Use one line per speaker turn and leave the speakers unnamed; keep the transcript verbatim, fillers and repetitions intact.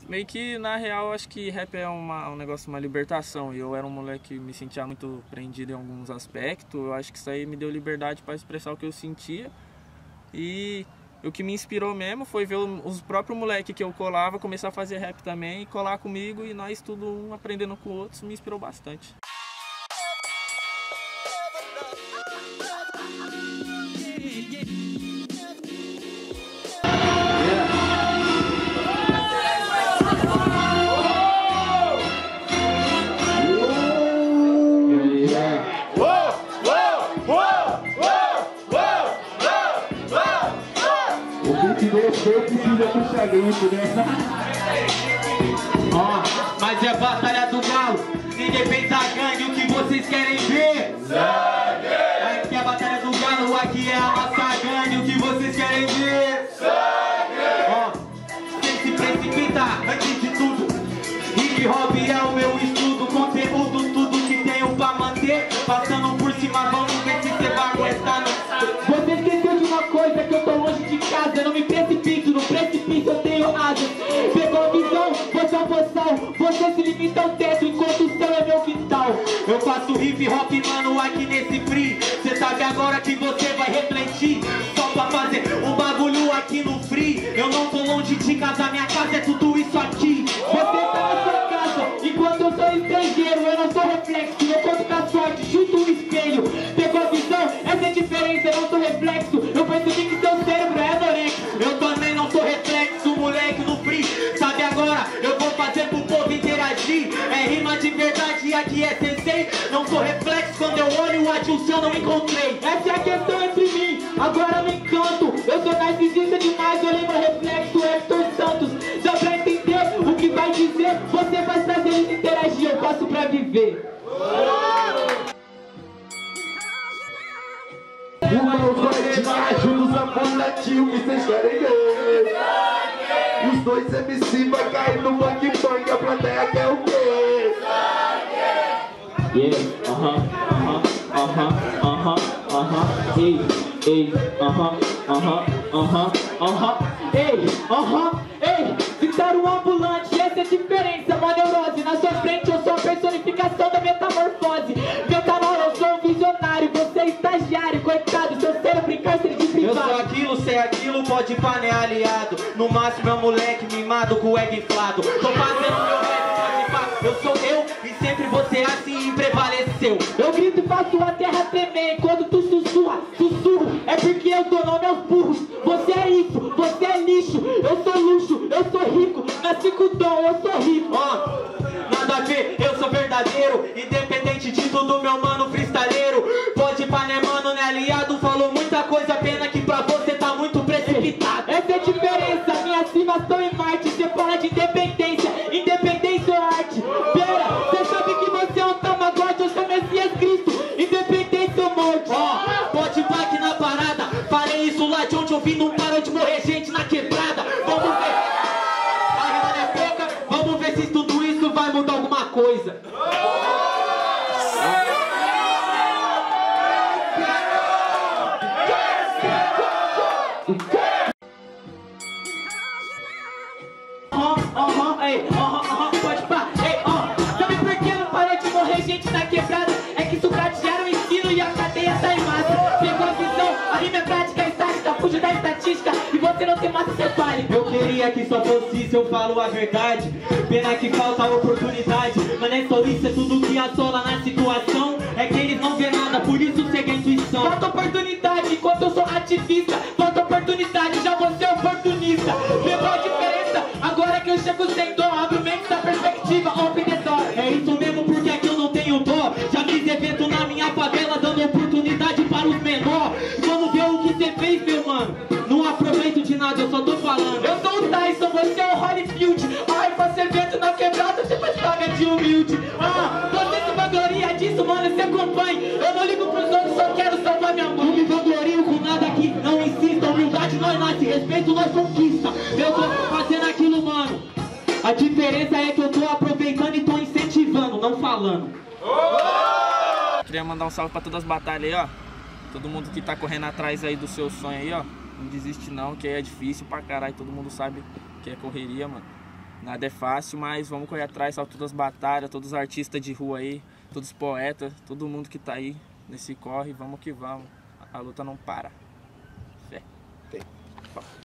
Meio que, na real, acho que rap é uma, um negócio, uma libertação. E eu era um moleque que me sentia muito prendido em alguns aspectos. Eu acho que isso aí me deu liberdade para expressar o que eu sentia. E o que me inspirou mesmo foi ver os próprios moleques que eu colava começar a fazer rap também, e colar comigo, e nós tudo um aprendendo com o outro. Isso me inspirou bastante.
Eu precisa puxar grito, né? Ó, mas é batalha do galo. Ninguém pensa gangue, o que vocês querem ver? Sangue! Aqui é a batalha do galo, aqui é a massa gangue, o que vocês querem ver? Sangue! Ó, sem se precipitar, antes de tudo, hip hop é o meu estudo, conteúdo, tudo que tenho pra manter. Passando por cima, vamos ver se você vai aguentar. Você esqueceu de uma coisa, que eu tô longe de casa, eu não me precipito, no precipício eu tenho asas. Pegou a visão, você é um boçal, você se limita ao teto, enquanto o céu é meu quintal. Eu faço hip hop, mano, aqui nesse free. Cê sabe agora que você vai refletir, só pra fazer um bagulho aqui no free. Eu não tô longe de casa, minha casa é tudo isso aqui. Você tá na sua casa, enquanto eu sou estrangeiro, eu não sou reflexo, eu conto com a sorte, chuto o espelho. Pegou a visão, essa é a diferença, eu não sou reflexo. Eu percebi que seu cérebro é anorexo. Eu também não sou reflexo, moleque no free. Sabe agora, eu vou fazer pro povo interagir. É rima de verdade, aqui é sensei. Não sou reflexo, quando eu olho o Adilson eu não encontrei. Essa é a questão entre mim, agora me encanto. Eu sou narcisista demais, eu lembro reflexo Hector Santos. Dá pra entender o que vai dizer? Você faz prazer em interagir, eu faço pra viver.
Irmãos, vai juntos a boletim, o que vocês querem ver? E os dois M C vai cair no bang bang, a plateia quer o quê?
Yeah, aham, aham, aham, aham, aham, ei, ei, aham, aham, aham, aham, ei, aham, ei, citaram um ambulante, essa é a diferença, uma neurose, na sua frente eu sou a personificação da metamorfose. Metanol, eu sou um visionário, você é estagiário, coitado, seu cérebro em cárcere de privado. Eu sou aquilo, sei aquilo, pode pá, né, aliado. No máximo é um moleque mimado com o ego inflado. Tô fazendo meu rap, pode pá, eu sou eu, e sempre você assim prevaleceu. Eu grito e faço a terra tremer, quando tu sussurra, sussurro, é porque eu dou nome aos burros. Você é isso, você é lixo, eu sou luxo, eu sou rico, nasci com dom, eu sou rico. Oh, nada a ver, eu sou verdadeiro, independente de tudo, meu mano freestyleiro. Pode pá, né, mano, né, aliado, falou muita coisa, pena que pra você tá muito precipitado. Essa é a diferença, minhas rimas estão em Marte, você fala de independência, independência ou arte. Pera, você sabe que você é um Tamagotchi, eu sou Messias Cristo, independência ou morte. Ó, oh, pode pá aqui na parada, falei isso lá de onde eu vim, não parou de morrer gente na quebrada. Vamos ver, a rima não é pouca, vamos ver se tudo isso vai mudar alguma coisa. Aham, ei, aham, aham, pode pá, ei, aham. Sabe por que não parou de morrer gente na quebrada? É que Socrates era o ensino e a cadeia tá em massa. Pegou a visão, a rima é prática, é estática, fuja da estatística e você não tem massa, você fale. Eu queria que só fosse isso, eu falo a verdade. Pena que falta oportunidade. Mano, é só isso, é tudo que assola na situação. É que eles não vê nada, por isso segue a intuição. Falta oportunidade, enquanto eu sou ativista. Falta oportunidade, já você é oportunista. Pegou a diferença, agora que eu chego sem dó, abro mente da perspectiva, open the door. É isso mesmo, porque aqui eu não tenho dó. Já fiz evento na minha favela, dando oportunidade para os menores. Vamos ver o que você fez, meu mano. Não aproveito de nada, eu só tô falando. Eu sou o Tyson, você é o Holyfield. Ai, faço evento na quebrada, você faz paga de humilde. Ah, você se vangloria disso, mano, você acompanha. Eu não ligo pros outros, só quero salvar minha mãe. Não me vanglorio com nada aqui, não insista. Humildade nós nasce, respeito nós conquista. Eu tô fazendo aquilo, mano. A diferença é que eu tô aproveitando e tô incentivando, não falando.
Queria mandar um salve pra todas as batalhas aí, ó. Todo mundo que tá correndo atrás aí do seu sonho aí, ó. Não desiste não, que é difícil pra caralho, todo mundo sabe que é correria, mano. Nada é fácil, mas vamos correr atrás, salve todas as batalhas, todos os artistas de rua aí, todos os poetas, todo mundo que tá aí nesse corre, vamos que vamos. A luta não para. Fé.